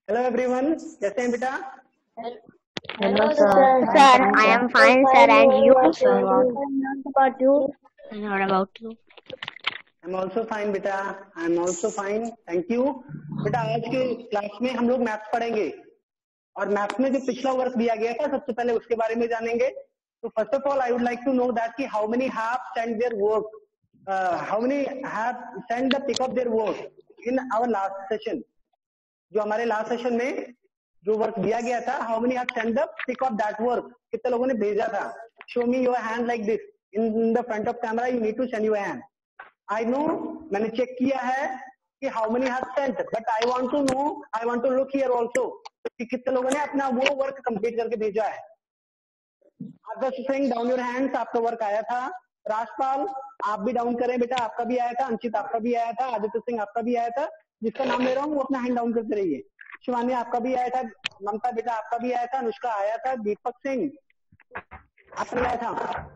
Hello everyone, कैसे हैं बेटा? Hello, sir. Sir, I am fine, sir, and you? Sir, What about you? and what about you? I am also fine बेटा, I am also fine, thank you. बेटा आज के class में हम लोग मैथ्स पढ़ेंगे और मैथ्स में जो पिछला वर्क दिया गया था सबसे पहले उसके बारे में जानेंगे। तो first of all I would like to know that कि how many have send their work, how many have send the pic of their work in our last session. जो हमारे लास्ट सेशन में जो वर्क दिया गया था, how many have send the pic of that work, कितने लोगों ने भेजा था? Show me your hand like this in the front of camera, you need to send your hand. I know, मैंने चेक किया है कि how many have sent, but I want to know, I want to look here also कि कितने लोगों ने अपना वो वर्क कंप्लीट करके भेजा है। Adarsh Singh, down your hands, आपका वर्क आया था। राजपाल, आप भी डाउन करें बेटा, आपका भी आया था। अंकित, आपका भी आया था। आदित्य सिंह, आपका भी आया था। जिसका नाम ले रहा हूँ वो अपना हैंड डाउन करते रहिए। शिवानी, आपका भी आया था। ममता बेटा, आपका भी आया था। अनुष्का आया था। दीपक सिंह, आपका भी आया था।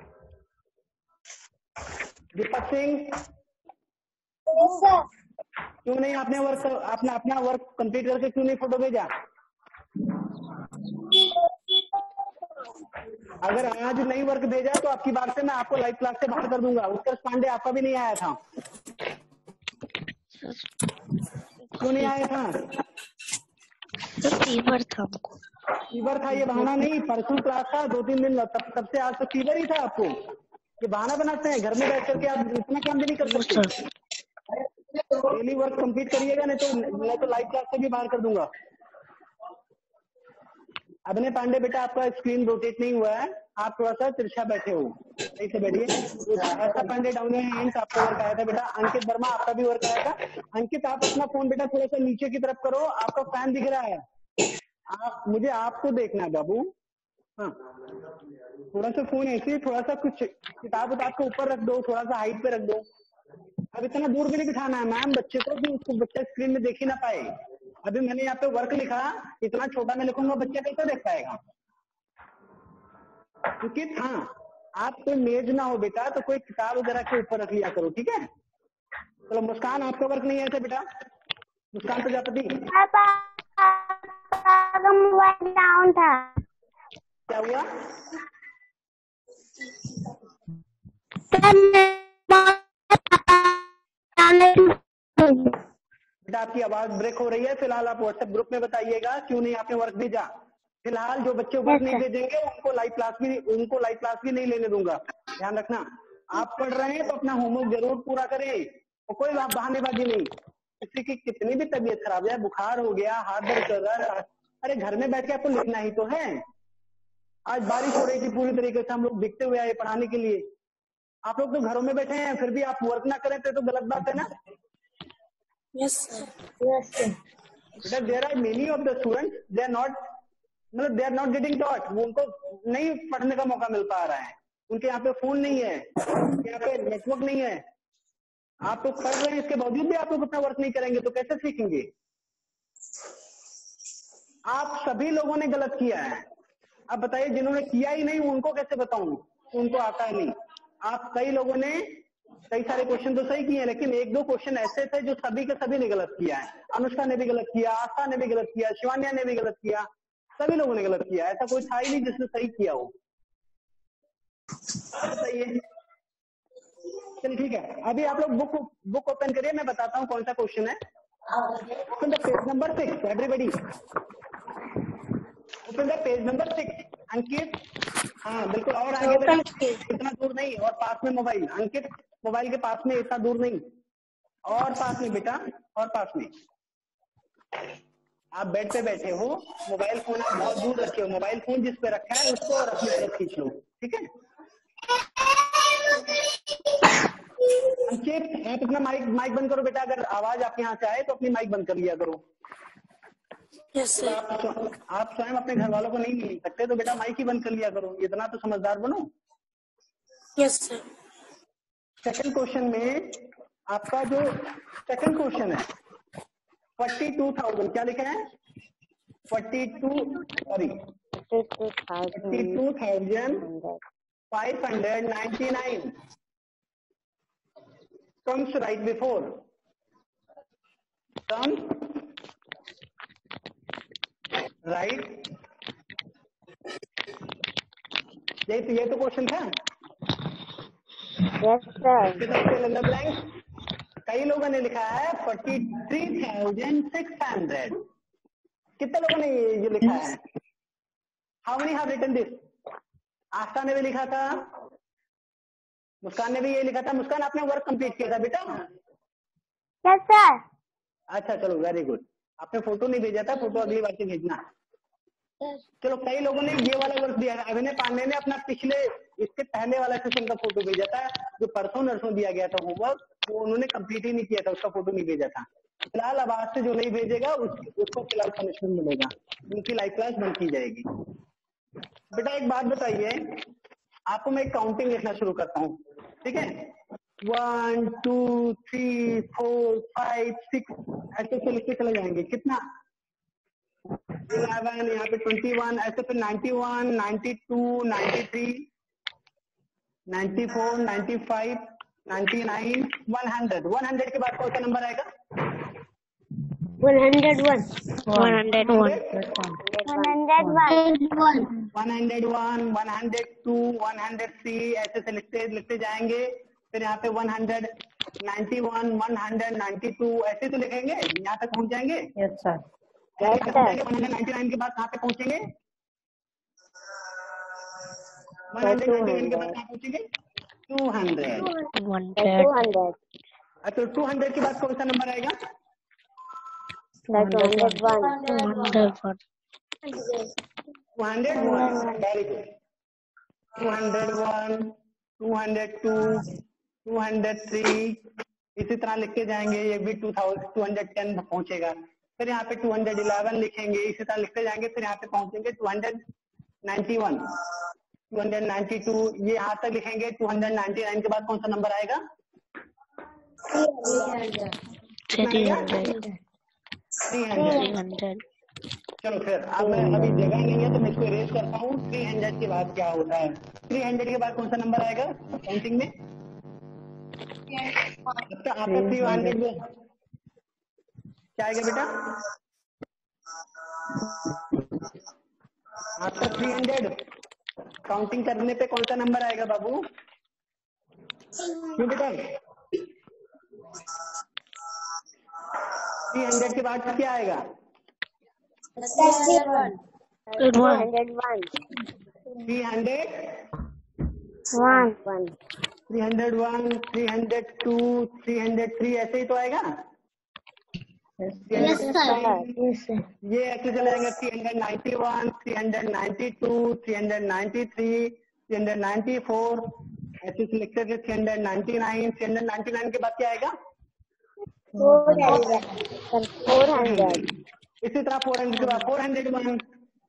दीपक सिंह, क्यों नहीं आपने वर्क, आपने अपना वर्क कंप्लीट करके क्यों नहीं फोटो भेजा? अगर आज नहीं वर्क भेजा तो आपकी बात से मैं आपको लाइव क्लास से बाहर कर दूंगा। उत्कर्ष पांडे, आपका भी नहीं आया था। क्यों नहीं आया था? फीवर था हमको। फीवर था ये बहाना नहीं, परसों क्लास था, 2-3 दिन तब से आज तो फीवर ही था आपको। ये बहाना बनाते हैं, घर में बैठ करके आप इतना काम भी नहीं कर सकते। डेली वर्क कंप्लीट करिएगा, नहीं तो लाइव क्लास से भी बाहर कर दूंगा। अभिनय पांडे बेटा, आपका स्क्रीन रोटेट नहीं हुआ है, आप थोड़ा सा तिरछा बैठे हो, सही से बैठिए। ऐसा पांडे, डाउन हैंड्स, आपका वर्क आया था बेटा। अंकित वर्मा, आपका भी वर्क आया था। अंकित, आप अपना फोन बेटा थोड़ा सा नीचे की तरफ करो, आपका फैन दिख रहा है। मुझे आपको देखना है बाबू। हाँ, थोड़ा सा फोन ऐसे, थोड़ा सा कुछ किताब उताब को ऊपर रख दो, थोड़ा सा हाइट पे रख दो। अब इतना दूर भी नहीं बिठाना है मैम बच्चे को कि उसको बच्चा स्क्रीन में देख ही ना पाए। अभी मैंने यहाँ पे वर्क लिखा, इतना छोटा मैं लिखूंगा, बच्चा कैसे देख पाएगा? क्योंकि हाँ, आप कोई मेज ना हो बेटा तो कोई किताब वगैरह के ऊपर रख लिया करो, ठीक है? चलो मुस्कान, आपका वर्क नहीं है बेटा। मुस्कान प्रजापति, मोबाइल डाउन था। क्या हुआ? बेटा आपकी आवाज ब्रेक हो रही है। फिलहाल आप व्हाट्सएप ग्रुप में बताइएगा क्यों नहीं आपने वर्क भेजा। फिलहाल जो बच्चे वर्क नहीं भेजेंगे उनको लाइव क्लास भी नहीं लेने दूंगा, ध्यान रखना। आप पढ़ रहे हैं तो अपना होमवर्क जरूर पूरा करें और कोई बहानेबाजी नहीं। किसी की कितनी भी तबीयत खराब है, बुखार हो गया, हाथ दर्द कर रहा है, अरे घर में बैठ के आपको लिखना ही तो है। आज बारिश हो रही थी, पूरी तरीके से हम लोग दिखते हुए आए पढ़ाने के लिए। आप लोग तो घरों में बैठे हैं, फिर भी आप वर्क ना करें तो गलत बात है ना। Yes, sir. Yes, sir. Because there are many of the students, they are not getting taught, वो उनको नहीं पढ़ने का मौका मिल पा रहा है, उनके यहाँ पे फोन नहीं है, यहाँ पे नेटवर्क नहीं है। आप लोग पढ़ रहे हैं, इसके बावजूद भी आप लोग अपना वर्क नहीं करेंगे तो कैसे सीखेंगे? आप सभी लोगों ने गलत किया है। अब बताइए, जिन्होंने किया ही नहीं उनको कैसे बताऊं, उनको आता है नहीं। आप कई लोगों ने कई सारे क्वेश्चन तो सही किए हैं, लेकिन 1-2 क्वेश्चन ऐसे थे जो सभी के सभी ने गलत किया है। अनुष्का ने भी गलत किया, आस्था ने भी गलत किया, शिवान्या ने भी गलत किया, सभी लोगों ने गलत किया। ऐसा कोई था ही नहीं जिसने सही किया हो। बताइए। चलिए ठीक है, अभी आप लोग बुक ओपन करिए, मैं बताता हूँ कौन सा क्वेश्चन है। Open the page number 6 everybody, open the page number 6। Ankit, हाँ बिल्कुल, और आगे बेटा, इतना दूर नहीं, और पास में मोबाइल। अंकित, मोबाइल के पास में, इतना दूर नहीं, और पास में बेटा, और पास में। आप बेड पे बैठे हो, मोबाइल फोन आप बहुत दूर रखे हो, मोबाइल फोन जिस पे रखा है उसको और अपनी तरफ खींच लो, ठीक है? अंकित, आप अपना माइक बंद करो बेटा, अगर आवाज आपके यहाँ से आए तो अपनी माइक बंद कर लिया करो। Yes, sir. आप स्वयं अपने घर वालों को नहीं मिल सकते तो बेटा माइक ही बंद कर लिया करो, इतना तो समझदार बनो। Yes, sir. सेकंड क्वेश्चन में आपका जो सेकंड क्वेश्चन है 42,000, क्या लिखा है? 42,599 comes right before, comes right? ये तो क्वेश्चन था। Yes, sir. कई लोगों ने लिखा है 43,600। कितने लोगों ने ये लिखा है? How many have written this? Astha ने भी लिखा था, मुस्कान ने भी ये लिखा था। मुस्कान, आपने वर्क कंप्लीट किया था बेटा? Yes, sir. अच्छा, चलो वेरी गुड। आपने फोटो नहीं भेजा था, फोटो अगली बार से भेजना। चलो, कई लोगों ने ये वाला वर्क दिया है। अभिनय पांडे ने अपना इसके पहले वाला सेशन का फोटो भेजा था, जो परसों नरसों दिया गया था होमवर्क, वो उन्होंने कंप्लीट ही नहीं किया था, उसका फोटो नहीं भेजा था। फिलहाल अब आज से जो नहीं भेजेगा उसको फिलहाल पनिशमेंट मिलेगा, उनकी लाइव क्लास बंद की जाएगी। बेटा एक बात बताइए, आपको मैं काउंटिंग लिखना शुरू करता हूँ, ठीक है? 1 2 3 4 5 6 ऐसे से लिखते चले जाएंगे। कितना? 11, यहाँ पे 21, ऐसे फिर 91, 92, 93, 94, 95, 99, 100। 100 के बाद कौन सा नंबर आएगा? 101. 101. 101. 101, 102, 103 ऐसे से लिखते जाएंगे। फिर यहाँ पे 191, 192 ऐसे तो लिखेंगे, यहाँ तक पहुंच जाएंगे। Yes, sir. 199 के बाद कहाँ पे पहुंचेंगे? 199 के बाद कहाँ पहुंचेंगे? 200। 200. अच्छा, 200 के बाद कौन सा नंबर आएगा? 201. 201, वेरी गुड। 201, 202, 203 इसी तरह लिखते जाएंगे। ये भी 210 पहुंचेगा। फिर यहाँ पे 211 लिखेंगे, इसी तरह लिखते जाएंगे। फिर यहाँ पे पहुंचेंगे 291, 292, ये यहाँ तक लिखेंगे। 299 के बाद कौन सा नंबर आएगा? 300. 300। चलो फिर अब अभी जगह नहीं है तो मैं इसको इरेज करता हूँ। 300 के बाद क्या होता है? 300 के बाद कौन सा नंबर आएगा काउंटिंग में? आपका 300 में क्या आएगा बेटा? आपका 300 काउंटिंग करने पे कौन सा नंबर आएगा बाबू? क्यों बेटा? 300 के बाद क्या आएगा? 301. 301, 302, 303 ऐसे ही तो आएगा। Yes, sir. ये ऐसे चले जाएंगे। 391, 392, 393, 394 ऐसे से लिखते थे। 399, 399 के बाद क्या आएगा? 400. इसी तरह 400 के बाद 401,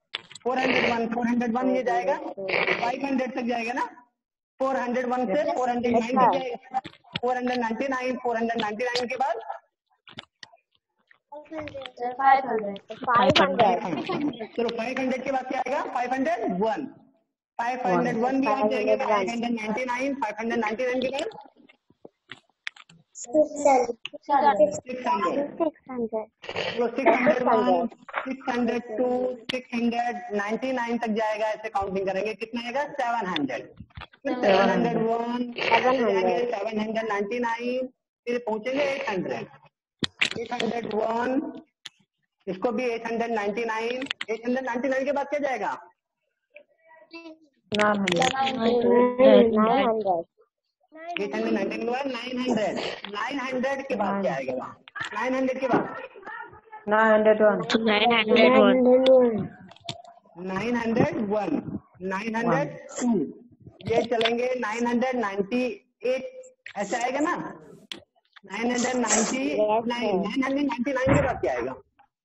401 ये जाएगा 500 तक जाएगा ना। 401 से 409 तक जाएगा। 499, 499 के बाद 500. चलो 500 के बाद क्या आएगा? 501, 501 भी आ जाएगा। 599, 599 के बाद 600. 601, 602, 699 तक जाएगा। ऐसे काउंटिंग करेंगे। कितना आएगा? 700। 701, 799, फिर पहुंचेंगे 800, 801, इसको भी 899, 899 के बाद क्या जाएगा? 900. 899 के बाद 900, 900 के बाद क्या आएगा? 900 के बाद 901. 901. 902 ये चलेंगे। 998 ऐसे आएगा ना। 999 के बाद क्या आएगा?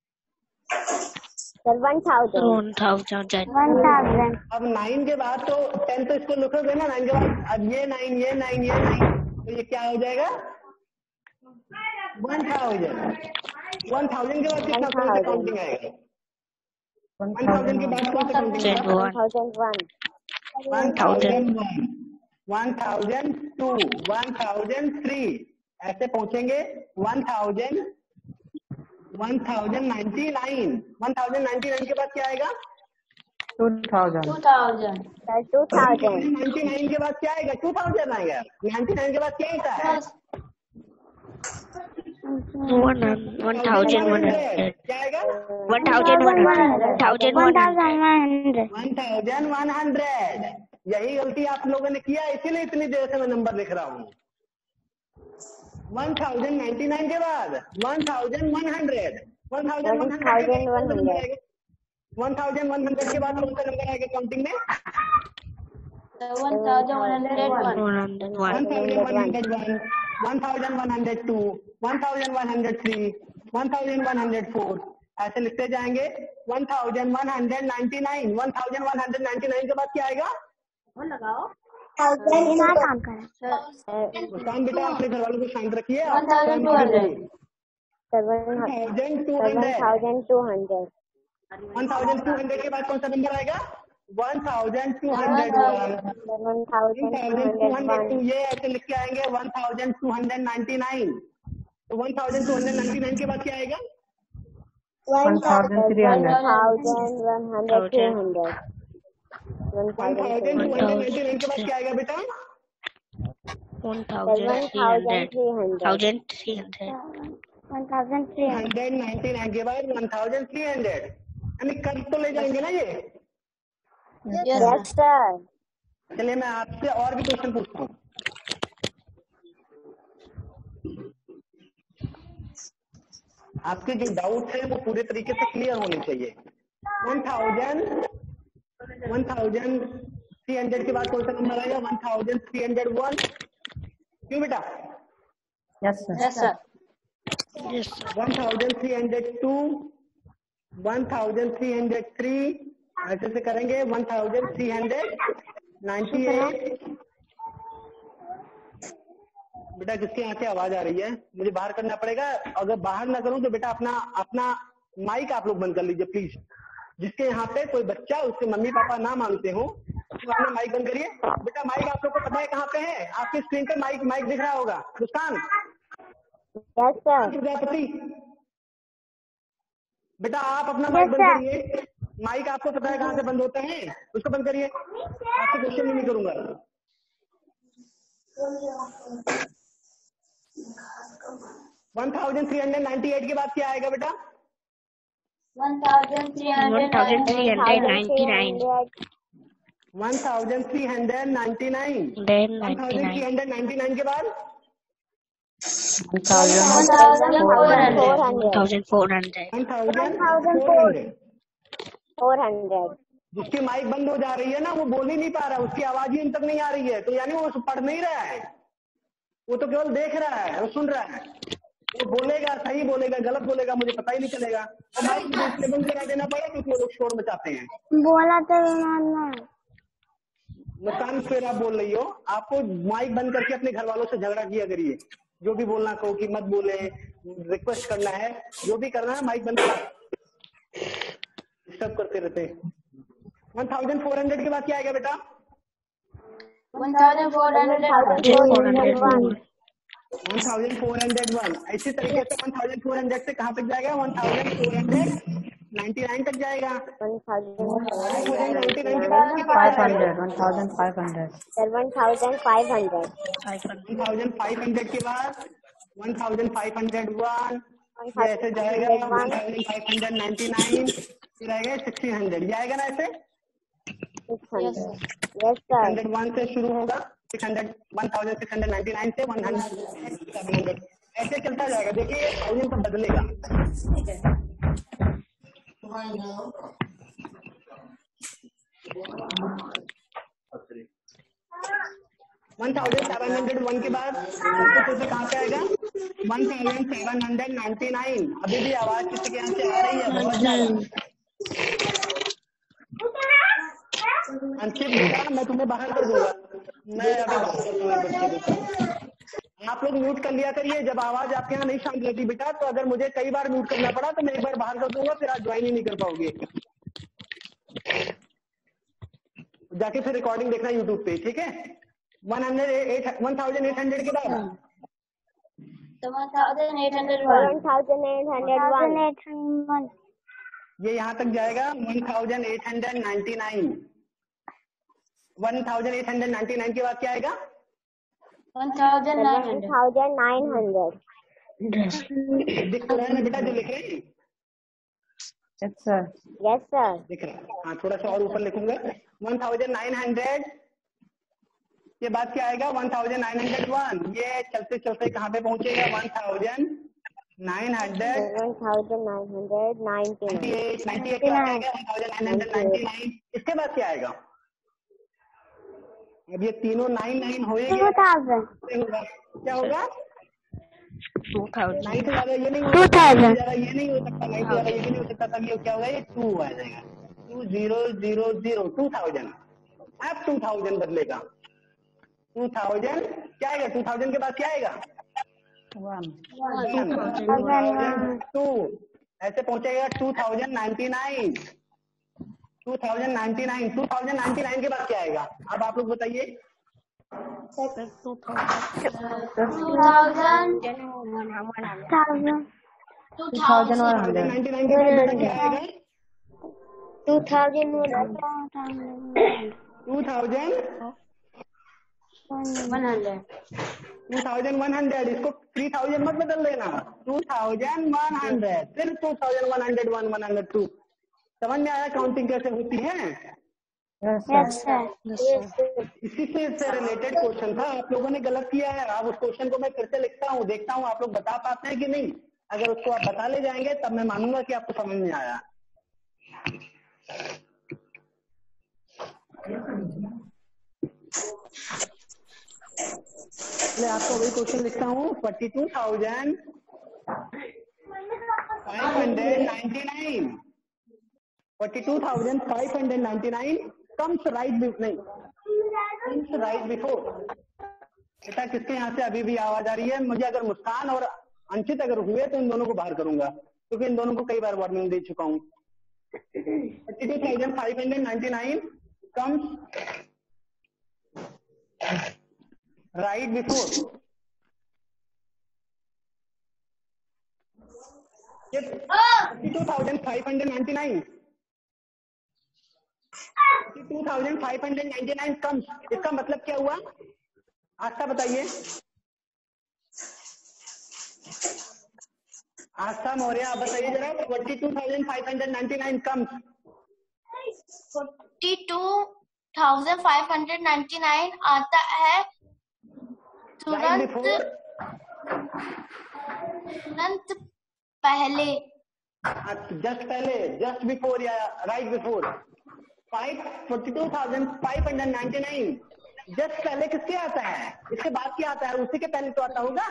1000. अब 9 के बाद तो 10 तो इसको लिखोगे ना। 9 के बाद अब ये 9 तो ये क्या हो जाएगा? 1000। 1000 के बाद कितना कौन सा काउंटिंग आएगा? 1000 के बाद कौन सा काउंटिंग आएगा? 1001, 1002, 1003 ऐसे पहुंचेंगे। 1000, 1099 1099 के बाद क्या आएगा? 2000 Sir, 2000. 99 के बाद क्या आएगा? 2000 आएगा। 99 के बाद क्या आता है? 1100. क्या आएगा? 1100। यही गलती आप लोगों ने किया, इसीलिए इतनी देर से मैं नंबर लिख रहा हूँ। 1099 के बाद 1100 1100 के बाद कौन सा नंबर आएगा काउंटिंग में? 1101. 1101, 1102, 1103, 1104 ऐसे लिखते जाएंगे। 1199 1199 के बाद क्या आएगा? काम कर मुस्कान बेटा अपने घर वालों को शांत रखिए। 1200. 1200 1200 के बाद कौन सा नंबर आएगा? 1201 1202 ये ऐसे लिख के आएंगे। 1299 तो 1299 के बाद क्या आएगा? 1300 1299 के बाद क्या आएगा बेटा? 1300. 199 के बाद 1300 यानी कर तो ले जाएंगे ना ये। Yes, sir. चलिए मैं आपसे और भी क्वेश्चन पूछता हूँ। आपके जो डाउट है वो पूरे तरीके से क्लियर होने चाहिए। 1300 के बाद कौन सा नंबर आएगा? 1301 क्यों बेटा? Yes, sir. 1302 1303 ऐसे से करेंगे। 1398 बेटा किसके यहाँ से आवाज आ रही है? मुझे बाहर करना पड़ेगा। अगर बाहर ना करूं तो बेटा अपना माइक आप लोग बंद कर लीजिए प्लीज। जिसके यहाँ पे कोई बच्चा उसके मम्मी पापा ना मानते हो तो अपना माइक बंद करिए। बेटा माइक आप लोग को पता है कहाँ पे है? आपकी स्क्रीन पे माइक दिख रहा होगा। मुस्कान Yes, sir. प्रजापति बेटा आप अपना माइक बंद करिए। माइक आपको पता है कहाँ से बंद होता है? उसको बंद करिए। आपसे क्वेश्चन नहीं करूंगा। 1398 के बाद क्या आएगा बेटा? 1399. 1399 के बाद 400. जिसकी माइक बंद हो जा रही है ना वो बोल ही नहीं पा रहा, उसकी आवाज ही इन तक नहीं आ रही है, तो यानी वो पढ़ नहीं रहा है, वो तो केवल देख रहा है, वो सुन रहा है। वो बोलेगा सही बोलेगा गलत बोलेगा मुझे पता ही नहीं चलेगा। और माइक इसलिए बंद करा देना पड़ेगा क्योंकि वो लोग शोर मचाते हैं। बोला तो मुस्कान फिर आप बोल रही हो, आपको माइक बंद करके अपने घर वालों से झगड़ा किया करिए। जो भी बोलना कहो कि मत बोले, रिक्वेस्ट करना है, जो भी करना है माइक बंद कर, डिस्टर्ब करते रहते हैं। 1400 के बाद क्या आएगा बेटा? 1401. 1401 इसी तरीके से 1400 से कहाँ तक जाएगा? 1499 तक जाएगा। 1500. 1500 1500. 1500 के बाद 1501 ऐसे जाएगा। 1599 फिर आएगा 1600, ये आएगा ना ऐसे। 600. Yes, sir. 101 से शुरू होगा, 1699 से 1700 ऐसे चलता जाएगा। देखिए 1000 तो बदलेगा। 1701 के बाद तो कहाँ पे आएगा? 1799। अभी भी आवाज किसी के यहाँ से आ रही है बहुत ज्यादा। अंकित बेटा मैं तुम्हें बाहर कर दूंगा, मैं अभी बाहर कर दूंगा बच्चे को। आप लोग म्यूट कर लिया करिए जब आवाज आपके यहाँ नहीं शांत रहती बेटा, तो अगर मुझे कई बार म्यूट करना पड़ा तो मैं एक बार बाहर कर दूंगा, फिर आप ज्वाइन ही नहीं कर पाओगे। जाके फिर रिकॉर्डिंग देखना यूट्यूब पे, ठीक है? 1800 के बाद 1801. 1801. ये यहाँ तक जाएगा 1899. 1899 के बाद क्या आएगा? 1900. दिख तो रहा है ना बेटा जो लिख रहे हैं? Yes, sir. Yes, sir. दिख रहा है। हाँ, थोड़ा सा और ऊपर लिखूंगा। 1900 के बाद क्या आएगा? 1901. ये चलते चलते कहाँ पे पहुंचेगा? 1998. 98 के बाद आएगा 1999. इसके बाद क्या आएगा? अब ये तीनों 99 होएंगे। 2000. क्या होगा? 2000. 9 से ज्यादा ये नहीं हो 2000. सकता, ये नहीं हो सकता, 9 से ज्यादा ये भी नहीं हो सकता। तब ये क्या होगा? ये 2 आ जाएगा। 2000. 2000. अब 2000 बदलेगा। 2000 क्या आएगा? 2000 के बाद क्या आएगा? 1. 2002. ऐसे पहुंचेगा 2099. 2099 के बाद क्या आएगा? अब आप लोग बताइए। 2100. 99 के बाद क्या आएगा? 2100. इसको 3000 मत बदल देना। 2100. फिर 2101, 102. समझ में आया काउंटिंग कैसे होती है? Yes, Yes, sir. sir. इसी से रिलेटेड क्वेश्चन था। आप लोगों ने गलत किया है। अब उस क्वेश्चन को मैं फिर से लिखता हूँ, देखता हूँ आप लोग बता पाते हैं कि नहीं। अगर उसको आप बता ले जाएंगे तब मैं मानूंगा कि आपको समझ में आया। मैं आपको वही क्वेश्चन लिखता हूँ। 42,599. 42,599 comes right before. बेटा किसके यहाँ से अभी भी आवाज आ रही है? मुझे अगर मुस्कान और अंकित अगर हुए तो इन दोनों को बाहर करूंगा, क्योंकि इन दोनों को कई बार वार्निंग दे चुका हूँ। 42,599 comes right before. 42,599. 42,599 comes. इसका मतलब क्या हुआ? आस्था बताइए। आस्था मौर्य आप बताइए जरा। 42,599 comes. 42,599 आता है Right before. तुरंत पहले। जस्ट पहले, जस्ट बिफोर या राइट बिफोर। 42,599 जस्ट पहले किसके आता है? इसके बाद क्या आता है? उसी के पहले तो आता होगा।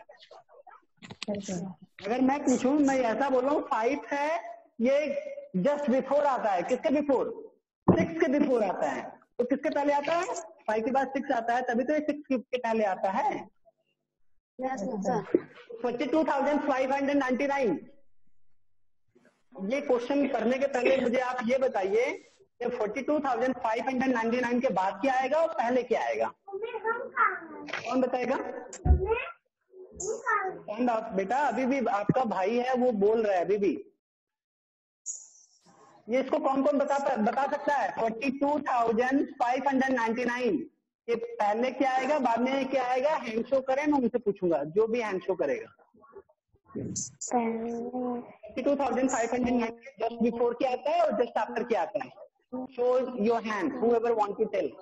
अगर मैं पूछूं, मैं ऐसा बोल रहा हूँ 5 है, ये जस्ट बिफोर आता है। किसके बिफोर? 6 के बिफोर आता है। तो किसके पहले आता है? 5 के बाद 6 आता है, तभी तो ये 6 के पहले आता है। 42,599। ये क्वेश्चन करने के पहले मुझे आप ये बताइए कि 42,599 के बाद क्या आएगा और पहले क्या आएगा? कौन बताएगा? बेटा अभी भी आपका भाई है, वो बोल रहा है अभी भी। ये इसको कौन कौन बता सकता है? 42,599 ये पहले क्या आएगा, बाद में क्या आएगा? हैंड शो करें, मैं उनसे पूछूंगा, जो भी हैंड शो करेगा। 42,599 जस्ट बिफोर क्या आता है और जस्ट आफ्टर क्या आता है? Show your hand, whoever want to tell.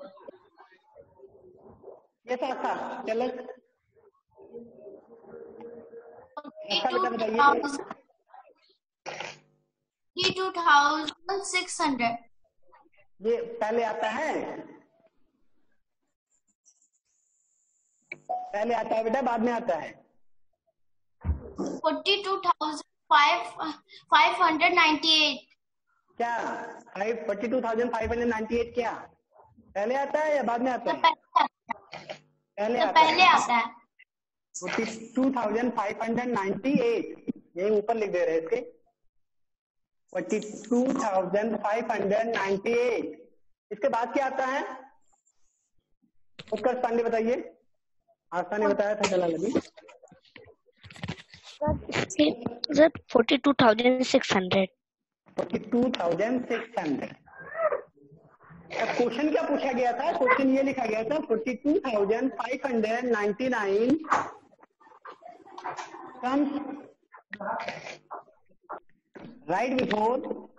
Yes, Astha, tell us. Astha बेटा बताइए। 42,600 ये पहले आता है? पहले आता है बेटा, बाद में आता है? 42,598 क्या 42,598 क्या पहले आता है या बाद में आता है? पहले आता है। 42,598 यही ऊपर लिख दे रहे हैं इसके। 42,598 इसके बाद क्या आता है? उत्कर्ष पांडे बताइए। आस्था ने बताया था दलाल अभी। सर 42,600। 42,600। अब क्वेश्चन क्या पूछा गया था? क्वेश्चन ये लिखा गया था 42,599 comes right before।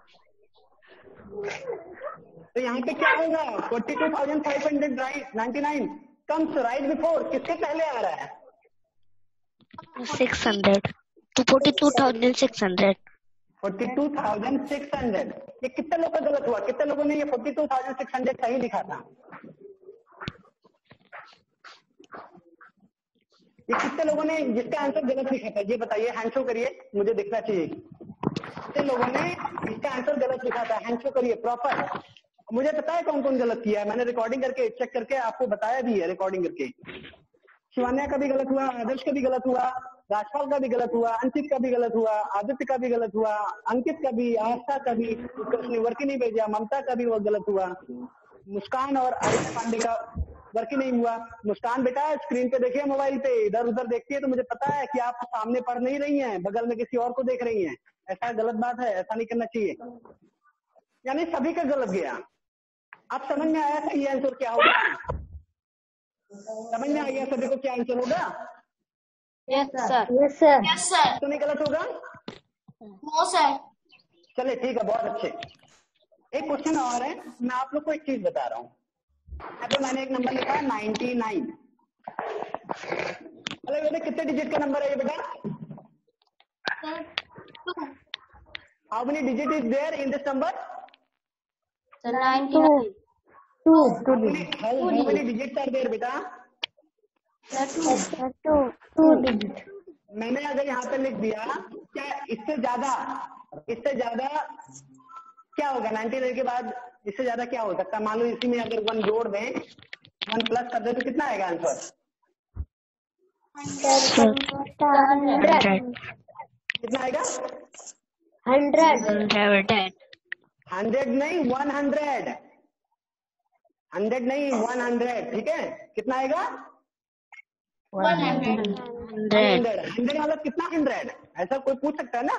तो यहाँ पे क्या होगा? 42,599 comes right before किसके पहले आ रहा है? 600 तो 42,600। 42,600। ये कितने लोगों का गलत हुआ? कितने लोगों ने ये 42,600 सही लिखा था? ये कितने लोगों ने जिसका आंसर गलत लिखा था ये बताइए, हैंड शो करिए, मुझे दिखना चाहिए। कितने लोगों ने इसका आंसर गलत लिखा था? हैंड शो करिए प्रॉपर। मुझे पता है कौन कौन गलत किया है, मैंने रिकॉर्डिंग करके चेक करके आपको बताया भी है, रिकॉर्डिंग करके। शिवान्या का भी गलत हुआ, आदर्श का भी गलत हुआ, राजपाल का भी गलत हुआ, अंकित का भी गलत हुआ, आदित्य का भी गलत हुआ, अंकित का भी, आस्था का भी, उसने वर्क ही नहीं भेजा, ममता का भी वो गलत हुआ, मुस्कान और आयुष पांडे का वर्क ही नहीं हुआ। मुस्कान बेटा स्क्रीन पे देखिए, मोबाइल पे इधर उधर देखती है तो मुझे पता है कि आप सामने पढ़ नहीं रही हैं, बगल में किसी और को देख रही हैं। ऐसा गलत बात है, ऐसा नहीं करना चाहिए। यानी सभी का गलत गया। आप समझ में आया था ये आंसर क्या होगा? समझ में आ गया सभी को क्या आंसर होगा? Yes sir. Yes sir. तो नहीं गलत होगा? No sir. चलिए ठीक है, बहुत अच्छे। एक क्वेश्चन और है, मैं आप लोग को एक चीज बता रहा हूँ। अभी मैंने एक नंबर लिखा है 99। अरे बेटे कितने डिजिट का नंबर है ये बेटा? How many digit is there in this number? Sir 99। How many digits are there बेटा? Two digit. मैंने अगर यहाँ पे लिख दिया, क्या इससे ज्यादा क्या होगा? 99 के बाद इससे ज्यादा क्या हो सकता है? मान लो इसी में अगर 1 जोड़ दें, 1 प्लस कर दे तो कितना आएगा आंसर? 100। कितना आएगा? 100। 100 नहीं, 100। 100 नहीं, 100। ठीक है, कितना आएगा? 100। 100 मतलब कितना 100? ऐसा कोई पूछ सकता है ना?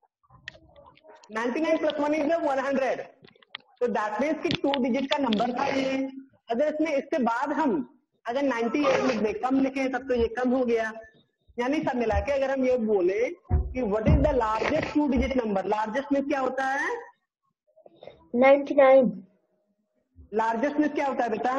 99 + 1 इज 100। तो दैट मीन्स कि 2 डिजिट का नंबर था ये। अगर इसमें इसके बाद हम अगर 98 लिख दे, कम लिखे तब तो ये कम हो गया। यानी सब मिला के अगर हम ये बोले कि what is the largest 2 digit number, largest में क्या होता है? 99। लार्जेस्ट में क्या होता है बेटा?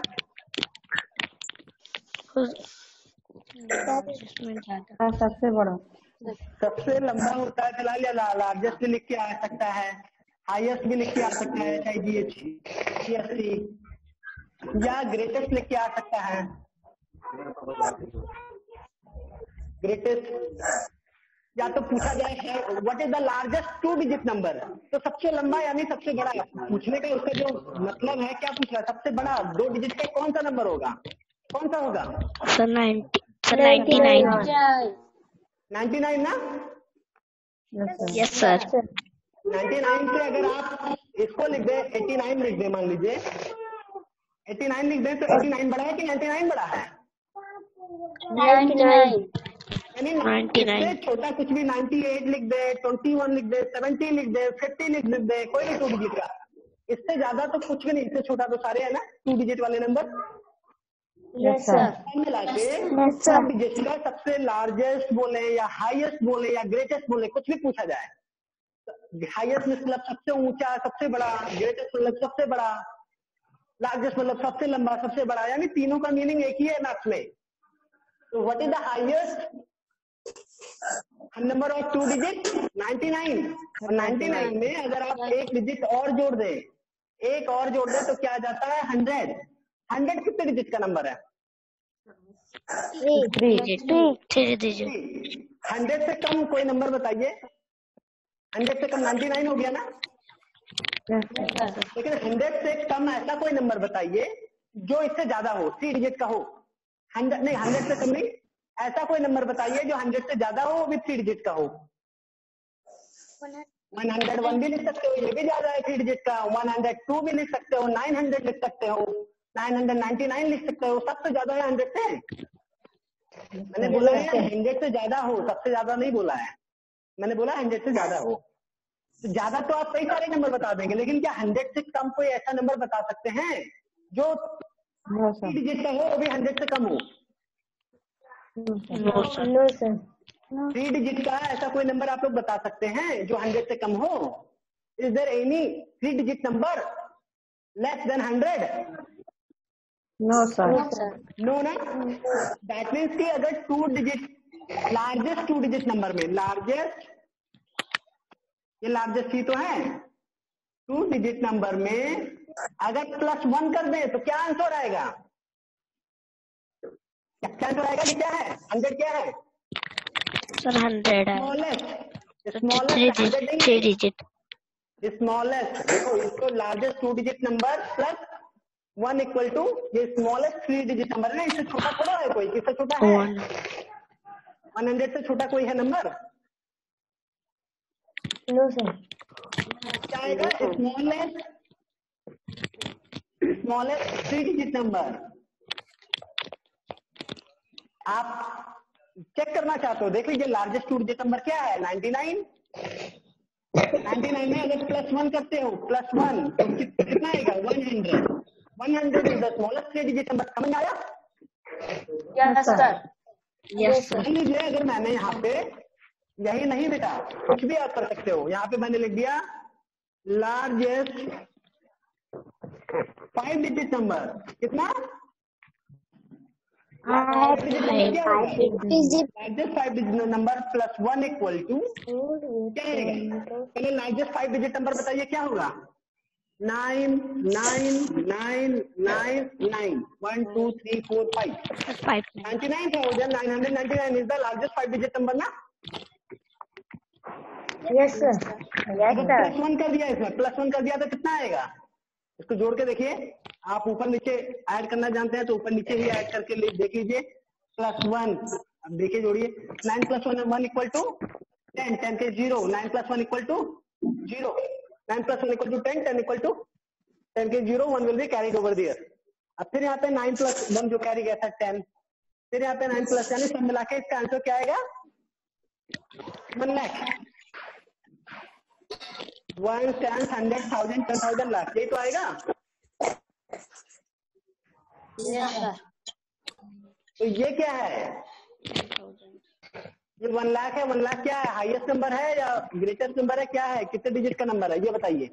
सबसे बड़ा, सबसे लंबा होता है फिलहाल, या लार्जेस्ट भी लिख के आ सकता है, हाईएस्ट भी लिख के आ सकता है, चाहे GHC, या ग्रेटेस्ट लिख के आ सकता है। ग्रेटेस्ट, या तो पूछा जाए what is the largest 2 digit number, तो सबसे लंबा यानी सबसे बड़ा। पूछने का उसका जो मतलब है, क्या पूछ रहा है? सबसे बड़ा 2 डिजिट का कौन सा नंबर होगा? कौन सा होगा? सर 99। 99 ना? Yes sir. 99 से अगर आप इसको लिख दे, 89 लिख दे, मान लीजिए 89 लिख दे, तो 89 बड़ा है कि 99 बड़ा है? 99। यानी 99 इससे छोटा कुछ भी 98 लिख दे, 21 लिख दे, 70 लिख दे, 50 लिख दे, कोई नहीं 2 डिजिट का। इससे ज्यादा तो कुछ भी नहीं, इससे छोटा तो सारे है ना 2 डिजिट वाले नंबर। Yes sir. मिला के 2 डिजिट का सबसे लार्जेस्ट बोले या हाईएस्ट बोले या ग्रेटेस्ट बोले, कुछ भी पूछा जाए। हाईएस्ट मतलब सबसे ऊंचा, सबसे बड़ा, ग्रेटेस्ट मतलब सबसे बड़ा, लार्जेस्ट मतलब सबसे लंबा, सबसे बड़ा, यानी तीनों का मीनिंग एक ही है मैथ्स में। तो what is the highest number of 2 digit? 99। और 99 में अगर आप एक डिजिट और जोड़ दें, तो क्या आ जाता है? 100। 100 कितने डिजिट का नंबर है? 3 डिजिट। 100 से कम कोई नंबर बताइए। 100 से कम 99 हो गया ना? लेकिन 100 से कम ऐसा कोई नंबर बताइए जो इससे ज्यादा हो, 3 डिजिट का हो। 100 नहीं, 100 से कम नहीं, ऐसा कोई नंबर बताइए जो 100 से ज्यादा हो, विद 3 डिजिट का हो। 101 भी लिख सकते हो, ये भी ज्यादा है 3 डिजिट का। 102 भी लिख सकते हो, 900 लिख सकते हो, 999 लिख सकते हो, सबसे ज्यादा है 100 से। मैंने बोला है 100 से ज्यादा हो, सबसे ज्यादा नहीं बोला है, मैंने बोला 100 से ज्यादा हो। तो ज्यादा तो आप कई सारे नंबर बता देंगे, लेकिन क्या 100 से कम कोई ऐसा नंबर बता सकते हैं जो नो सर। 3 डिजिट का हो वो भी 100 से कम हो? No sir. No sir. 3 digit का ऐसा कोई नंबर आप लोग बता सकते हैं जो 100 से कम हो? Is there any 3 digit number less than 100? No sir. No ना। दैट मीन्स कि अगर 2 डिजिट लार्जेस्ट 2 डिजिट नंबर में लार्जेस्ट, ये लार्जेस्ट ही तो है, 2 डिजिट नंबर में अगर +1 कर दें तो क्या आंसर आएगा? क्या आंसर आएगा कि क्या है? 100 क्या है? सर 100 है। Smallest 3 digit. स्मॉलेस्ट, देखो इसको largest 2 digit number +1 equal to ये स्मॉलेस्ट 3 डिजिट नंबर है ना, इससे छोटा थोड़ा है कोई, किससे छोटा है? 100 से छोटा कोई है नंबर? No sir. क्या आएगा? Smallest 3 digit number. आप चेक करना चाहते हो, देख लीजिए लार्जेस्ट 2 डिजिट नंबर क्या है? 99। 99 में अगर +1 करते हो, +1 तो कितना आएगा? 100। 100 is the smallest 3 digit number. समझ आया? Yes sir. Yes sir. मान लीजिए अगर मैंने यहाँ पे यही नहीं बेटा, कुछ भी आप कर सकते हो, यहाँ पे मैंने लिख दिया लार्जेस्ट 5 डिजिट नंबर। कितना? Largest 5 digit number +1 equal to क्या रहेगा? पहले लार्जेस्ट 5 डिजिट नंबर बताइए क्या होगा? 9 9 9 9 9 1 2 3 4 5 99,999 is the largest 5 digit number ना? Yes sir. Yes sir. +1 कर दिया, इसमें +1 कर दिया तो कितना आएगा? इसको जोड़ के देखिए, आप ऊपर नीचे ऐड करना जानते हैं तो ऊपर नीचे ही ऐड करके देख लीजिए। +1, अब देखिए जोड़िए, 9 + 1 इक्वल टू 10, 10 के 0, 9 + 1 equal to 0, 9 + 1 equal to 10, 10 equal to 10 के 0, 1 will be carried over there. अब फिर यहाँ पे 9 + 1 जो कैरी गया था 10, फिर यहाँ पे 9 + यानी सब मिला के इसका आंसर क्या आएगा? 1 लाख। 1 10 100 1000 10,000 लाख, यही तो आएगा। Yes sir. तो ये क्या है? ये 1 लाख है। 1 लाख क्या है? हाईएस्ट नंबर है या ग्रेटेस्ट नंबर है? क्या है? कितने डिजिट का नंबर है ये बताइए?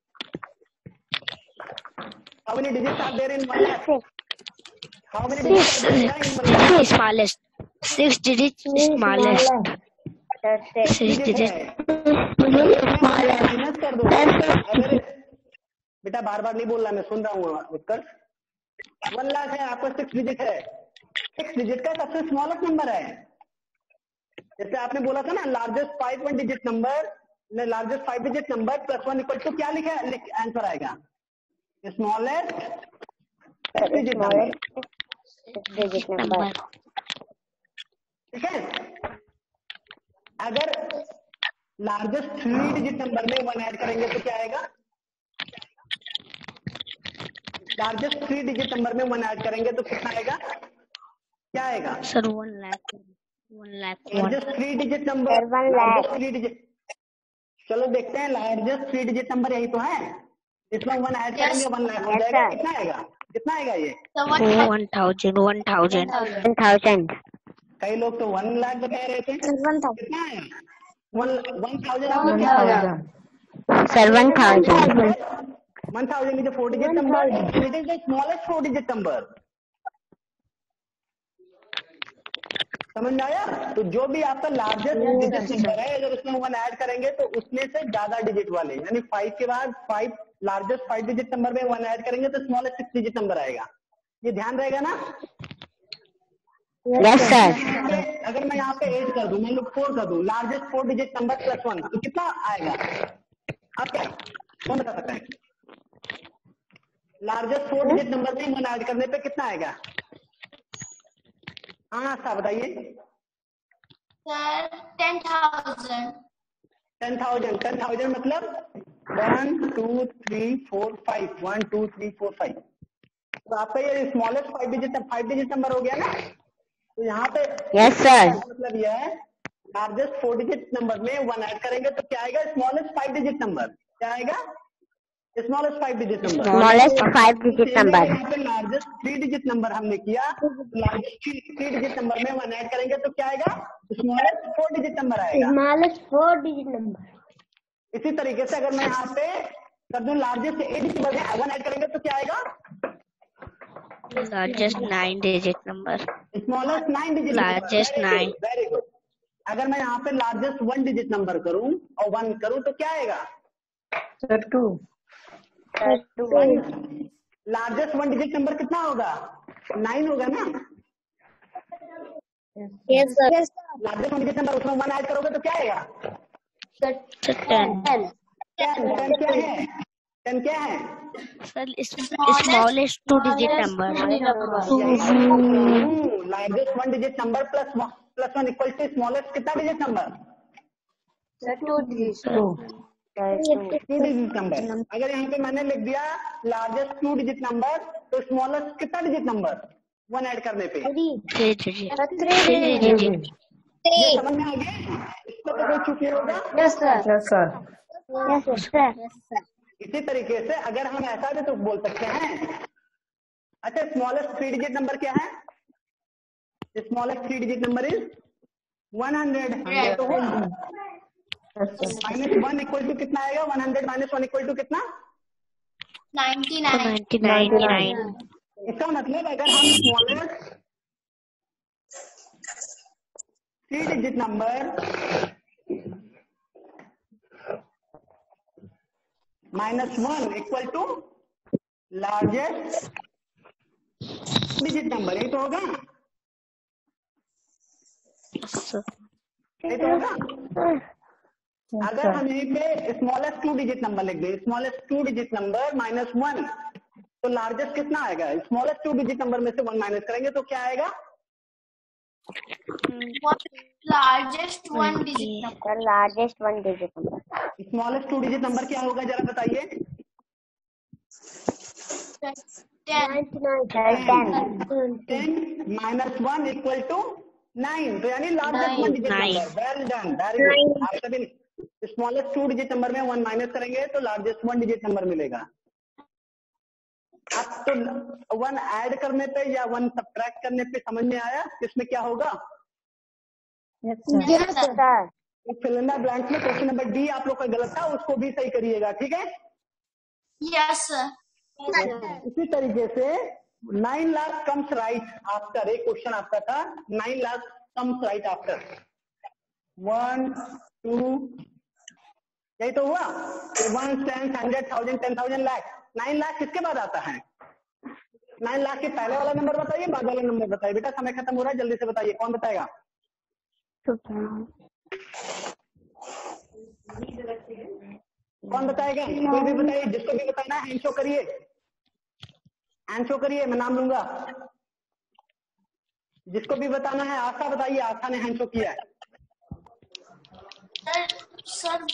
How many digits are there in 1 lakh? How many digits are there in 1 lakh? Smallest 6 digit smallest 6 digit minus कर दो। अगर बेटा बार बार नहीं बोलना, मैं सुन रहा हूँ उत्तर। 1 लाख है, आपको 6 डिजिट है, 6 डिजिट का सबसे स्मॉलेस्ट नंबर है। जैसे आपने बोला था ना largest 5 digit number, largest 5 digit number +1 equal to क्या लिखा है? आंसर आएगा स्मॉलेस्ट डिजिट नंबर। ठीक है? अगर लार्जेस्ट 3 डिजिट नंबर में 1 ऐड करेंगे तो क्या आएगा? लार्जेस्ट 3 डिजिट नंबर में 1 ऐड करेंगे तो कितना आएगा? क्या आएगा? Sir 1 lakh. Largest 3 digit number, 1 lakh. 3 digit. चलो देखते हैं, लार्जेस्ट 3 डिजिट नंबर यही तो है, इसमें 1 ऐड करेंगे 1 लाख हो जाएगा। कितना आएगा? कितना आएगा ये? 1000। कई लोग तो 1 लाख बता रहे थे। 1,000। कितना आएगा? 1,000 आप 1,000 is a 4 digit number. It is the smallest 4 digit number. समझ में आया? तो जो भी आपका लार्जेस्ट डिजिट नंबर है, अगर उसमें 1 ऐड करेंगे तो उसमें से ज्यादा डिजिट वाले, यानी 5 के बाद 5 लार्जेस्ट 5 डिजिट नंबर में 1 ऐड करेंगे तो स्मॉलेस्ट 6 डिजिट नंबर आएगा। ये ध्यान रहेगा ना? Yes sir. अगर मैं यहाँ पे 8 कर दूं, मान लो 4 कर दूं, लार्जेस्ट 4 डिजिट नंबर +1 तो कितना आएगा? आप क्या कौन बता सकता है? लार्जेस्ट 4 डिजिट नंबर में 1 ऐड करने पे कितना आएगा? हाँ साहब बताइए। सर 10,000। 10,000 मतलब 1 2 3 4 5 1 2 3 4 5। तो आपका ये स्मॉलेस्ट 5 डिजिट नंबर हो गया ना? तो यहाँ पे Yes, sir. मतलब यह है लार्जेस्ट 4 डिजिट नंबर में 1 ऐड करेंगे तो क्या आएगा? Smallest 5 digit number. क्या आएगा? Smallest 5 digit number. Smallest 5-digit number. यहाँ पे लार्जेस्ट 3 डिजिट नंबर हमने किया, लार्जेस्ट 3 डिजिट नंबर में 1 ऐड करेंगे तो क्या आएगा? स्मॉलेस्ट 4 डिजिट नंबर आएगा। Smallest 4 digit number. इसी तरीके से अगर मैं यहाँ पे कर दूं लार्जेस्ट 8 डिजिट नंबर में 1 ऐड करेंगे तो क्या आएगा? Largest 9-digit number. Smallest 9 digit. Largest 9. Very good. अगर मैं यहाँ पे लार्जेस्ट 1 डिजिट नंबर करूं और 1 करूं तो क्या आएगा? Sir, 2. लार्जेस्ट 1 डिजिट नंबर कितना होगा? 9 होगा ना। Yes sir. Largest 1 digit number उसमें 1 ऐड करोगे तो क्या आएगा? 10. 10 क्या है? 10 क्या है? Sir, smallest 2-digit number. Largest 1 digit number plus 1 equal to smallest कितना digit number? 2 digit. 2 digit number. अगर यहाँ पे मैंने लिख दिया लार्जेस्ट 2 डिजिट नंबर तो स्मॉलेस्ट कितना डिजिट नंबर 1 ऐड करने पे? 3 digit. 3 डिजिट। ये समझ में आ गया? इसमें तो कोई चूक नहीं होगा। Yes sir. Yes, sir. Yes sir. इसी तरीके से अगर हम ऐसा भी तो बोल सकते हैं, अच्छा स्मॉलेस्ट 3 डिजिट नंबर क्या है? Smallest 3 digit number is 100। तो -1 इक्वल टू कितना आएगा? 100 - 1 इक्वल टू कितना? 99। 99. इसका मतलब अगर हम smallest 3 digit number -1 equal to largest digit number, यही तो होगा। यही तो होगा। अगर हम यहीं पे स्मॉलेस्ट 2 डिजिट नंबर लिख दें, स्मॉलेस्ट 2 डिजिट नंबर -1 तो लार्जेस्ट कितना आएगा? स्मॉलेस्ट 2 डिजिट नंबर में से 1 माइनस करेंगे तो क्या आएगा? Largest 1 digit number. Largest 1 digit number. Smallest 2 digit number क्या होगा जरा बताइए? 10। 10 - 1 इक्वल टू 9, तो यानी largest 1 digit 9. Number. Well done, very good. आप सभी स्मॉलेस्ट 2 डिजिट नंबर में 1 माइनस करेंगे तो लार्जेस्ट 1 डिजिट नंबर मिलेगा। अब तो 1 ऐड करने पे या 1 सब्ट्रैक्ट करने पे समझ में आया इसमें क्या होगा? Yes, sir. Yes sir. Fill in the blanks में क्वेश्चन नंबर डी आप लोग का गलत था, उसको भी सही करिएगा, ठीक है? Yes sir. इसी तरीके से 9 लाख कम्स राइट आफ्टर, एक क्वेश्चन आपका था 9 लाख कम्स राइट आफ्टर 1 2, यही तो हुआ। 1 10 100 1000 10,000 लाख। 9 लाख किसके बाद आता है? 9 लाख के पहले वाला नंबर बताइए, बाद वाला नंबर बताइए। बेटा समय खत्म हो रहा है, जल्दी से बताइए, कौन बताएगा? कौन बताएगा? कोई भी बताइए, जिसको भी बताना है हैंड शो करिए, हैंड शो करिए, मैं नाम लूंगा। जिसको भी बताना है, आशा बताइए, आशा ने हैंड शो किया है। सर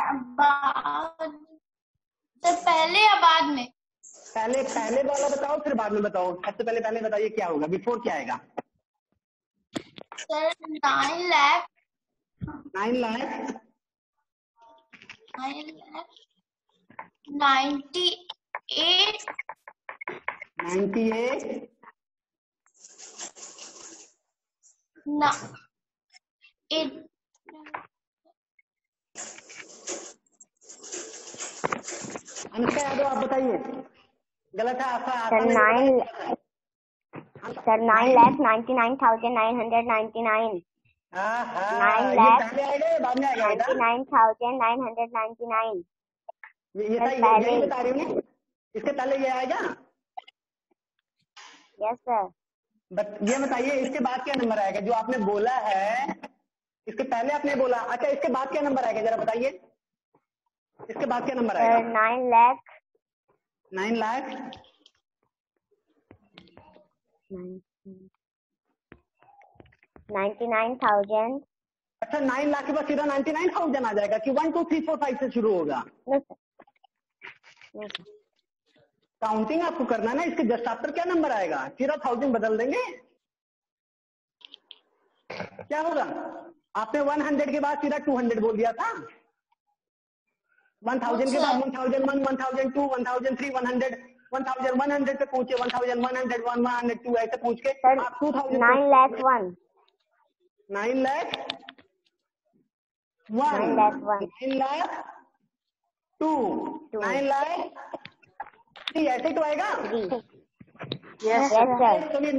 पहले या बाद में? पहले वाला बताओ फिर बाद में बताओ। सबसे पहले बताइए क्या होगा, बिफोर क्या आएगा? सर 9 लाख 9 लाख 98 ना 8 अनुष्का यादव आप बताइए। गलत है आशा। सर 9,99,999। ये पहले आएगा या बाद में आएगा बेटा? 99,999। ये सही यही बता रही हूँ। इसके पहले ये आएगा? Yes sir. बट ये बताइए इसके बाद क्या नंबर आएगा जो आपने बोला है? इसके पहले आपने बोला, अच्छा इसके बाद क्या नंबर आएगा जरा बताइए। इसके बाद क्या नंबर आएगा? 9 लाख 9 लाख 99,000। अच्छा 9 लाख के बाद सीधा 99,000 आ जाएगा कि 1 2 3 4 5 से शुरू होगा? काउंटिंग आपको करना है ना, इसके जस्ट आफ्टर क्या नंबर आएगा? सीधा 1000 बदल देंगे। क्या होगा? आपने 100 के बाद सीधा 200 बोल दिया था। 1000 के बाद 1001, 1002, 1003, 100, 1100 पे पहुंचे, 1101, 102 ऐसे पूछ के सर आप 2000 9 lakh 1. 9 लाख 1, 9 lakh 1. 9 लाख 2, 9 लाख 3 ऐसे तो आएगा। Yes sir. तो ये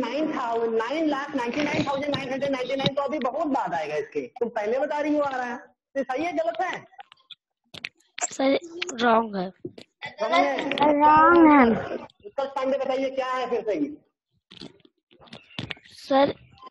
9,99,999 तो अभी बहुत बाद आएगा इसके। तुम पहले बता रही हो आ रहा है, तो सही है गलत है? सर रॉन्ग है। Wrong है. उत्कर्ष पांडे बताइए क्या है फिर सही? सर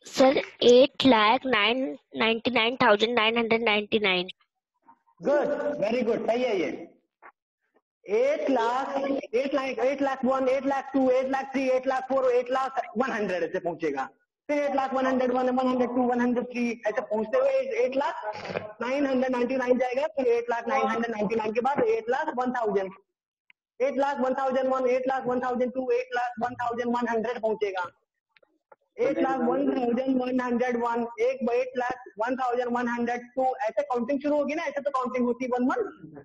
8,99,999. गुड, वेरी गुड, सही है ये। 8 लाख 1, 8 लाख 2, 8 लाख 3, 8 लाख 4, 8 लाख 100 ऐसे पहुंचेगा। फिर 8 लाख 101, 102, 103 ऐसे पहुंचते हुए 8 लाख 999 जाएगा। फिर 8 लाख 999 के बाद 8 लाख 1000, 8 लाख 1001, 8 लाख 1002, 8 लाख 1100 पहुंचेगा। 8 लाख 1101, 8 लाख 1102 ऐसे काउंटिंग शुरू होगी ना। ऐसे तो काउंटिंग होती 1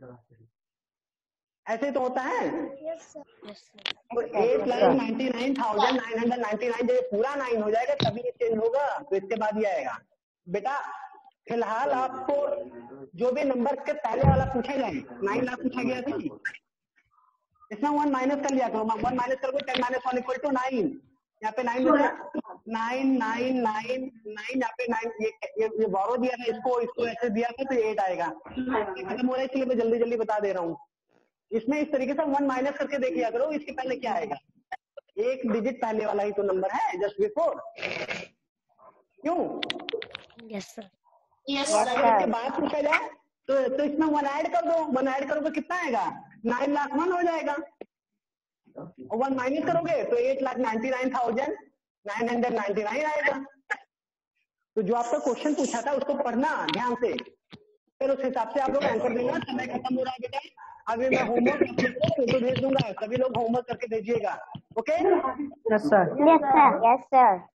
ऐसे तो होता है। तो 8,99,999 जब पूरा 9 हो जाएगा तभी ये चेंज होगा, तो इसके बाद ये आएगा। बेटा फिलहाल आपको जो भी नंबर के पहले वाला पूछा जाए, 9 लाख पूछा गया था, इसमें 1 माइनस कर लिया करो। 1 माइनस करोगे 10 - 1 = 9। यहाँ पे 9 बचा, 9 9 9 9 यहाँ पे 9 ये बोरो दिया था, इसको ऐसे दिया था तो 8 आएगा। खत्म हो रहा है इसलिए मैं जल्दी जल्दी बता दे रहा हूँ। इसमें इस तरीके से 1 माइनस करके देखिए करो, इसके पहले क्या आएगा। एक डिजिट पहले वाला ही तो नंबर है, जस्ट बिफोर। क्यों? Yes sir. इसके बाद पूछा जाए तो इसमें 1 ऐड कर दो। 1 ऐड करोगे कितना आएगा? 9 लाख 1 हो जाएगा। और 1 माइनस करोगे तो 8,99,999 आएगा। तो जो आपका क्वेश्चन पूछा था उसको पढ़ना ध्यान से, फिर उस हिसाब से आप लोग आंसर देना। समय खत्म हो रहा है बेटा, अभी मैं होमवर्क फोटो भेज दूंगा, सभी लोग होमवर्क करके भेजिएगा। Okay? Yes sir. Yes sir. Yes sir.